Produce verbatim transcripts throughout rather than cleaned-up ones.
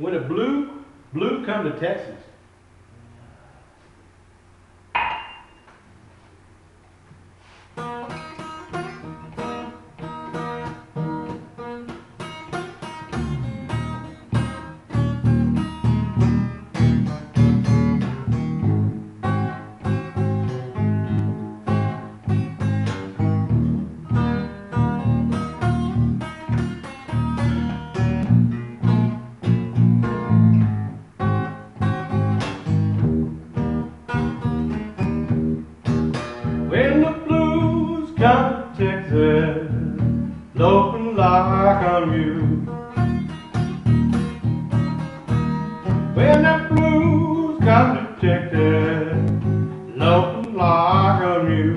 when the blue, blue come to Texas. When the blues come to Texas, looking like on you. When the blues come to Texas, looking like on you.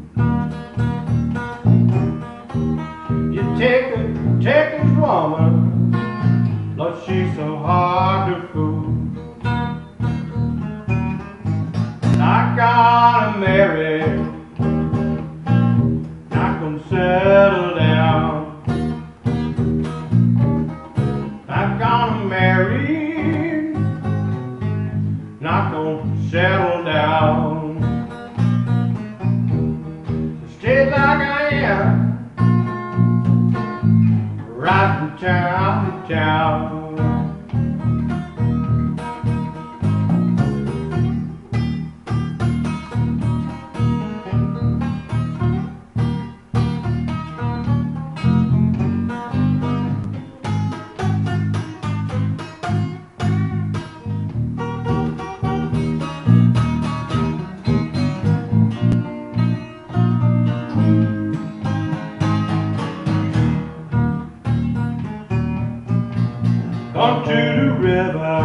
You take a Texas woman, Lord, she's so hard to fool. I gotta marry, not gonna settle down. Not gonna marry, not gonna settle down. Stay like I am, right from town to town. Gone to the river,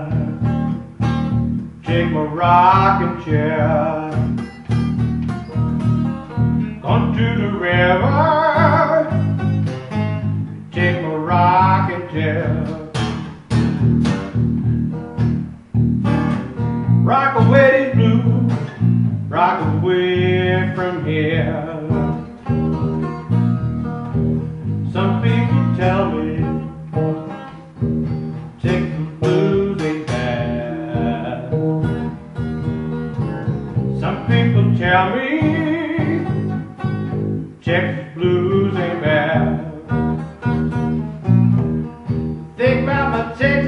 take my rocking chair. Gone to the river, take my rocking chair. Rock away these blues, rock away from here. Some people tell me Texas blues ain't bad. Some people tell me Texas blues ain't bad. Think about my Texas